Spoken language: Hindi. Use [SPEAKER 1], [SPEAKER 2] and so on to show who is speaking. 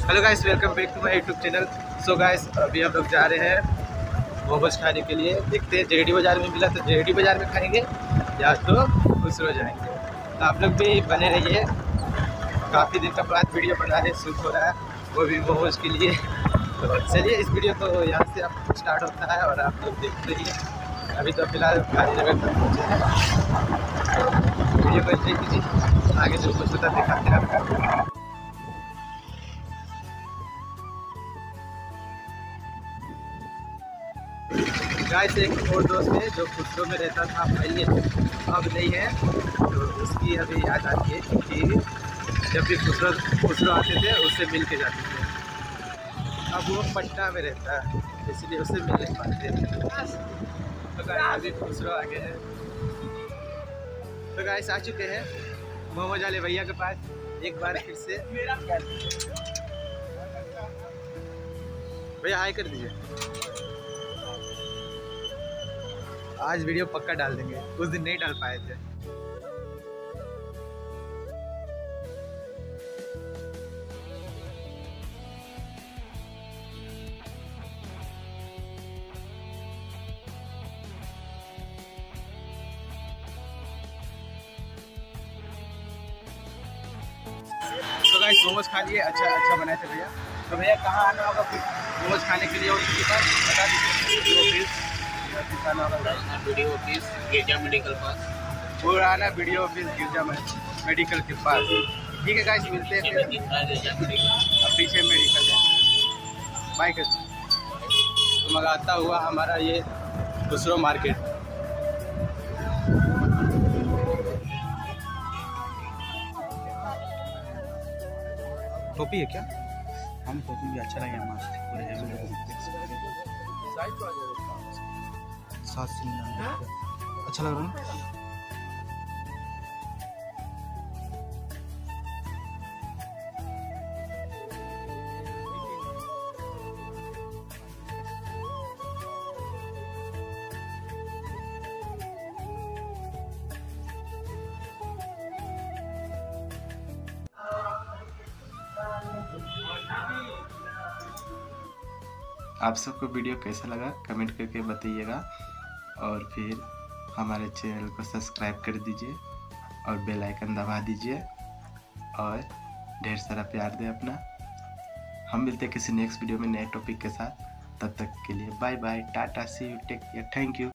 [SPEAKER 1] Hello guys, welcome back to my YouTube channel. So guys, अभी हम लोग जा रहे हैं मोमोज खाने के लिए। देखते हैं जेडी बाज़ार में मिला तो जेडी बाज़ार में खाएंगे या तो खुसरो जाएंगे। तो आप लोग भी बने रहिए। काफ़ी दिन का बाद वीडियो बना रहे, शूट हो रहा है, वो भी मोमोज के लिए। तो चलिए इस वीडियो को यहाँ से आप स्टार्ट होता है और आप लोग देखते रहिए। अभी तो फिलहाल गांधीनगर तक पहुँचे हैं, तो वीडियो को एंजॉय कीजिए। आगे जो कुछ होता दिखाते हैं आपको। गाइस, एक और दोस्त है जो खुसरो में रहता था पहले, अब नहीं है। तो उसकी अभी याद आती है कि जब भी खुसरो आते थे उससे मिल के जाते थे। अब वो पटना में रहता है, इसलिए उससे मिल नहीं पाते। तो गाइस अभी खुसरो आ गए हैं। तो गाइस आ चुके हैं मोमोज वाले भैया के पास एक बार फिर से। भैया हाय कर दीजिए। आज वीडियो पक्का डाल देंगे, उस दिन नहीं डाल पाए थे। तो गाइस मोमोज खा लिए, अच्छा बनाए थे भैया। तो भैया कहाँ आना होगा फिर मोमोज खाने के लिए? और उसके बाद बता दीजिए।
[SPEAKER 2] वीडियो ऑफिस गिरजा मेडिकल पास,
[SPEAKER 1] पुराना वीडियो ऑफिस गिरजा मेडिकल के पास। ठीक है गाइस, मिलते हैं फिर। अब पीछे मेडिकल है, बाइक। तो मंगाता हुआ हमारा ये खुसरो मार्केट। टोपी है क्या? हम टोपी भी अच्छा लगे, मस्त अच्छा लग रहा है। आप सबको वीडियो कैसा लगा कमेंट करके बताइएगा, और फिर हमारे चैनल को सब्सक्राइब कर दीजिए और बेल आइकन दबा दीजिए और ढेर सारा प्यार दें अपना। हम मिलते हैं किसी नेक्स्ट वीडियो में नए टॉपिक के साथ। तब तक के लिए bye bye, tata, see you, take care, thank you.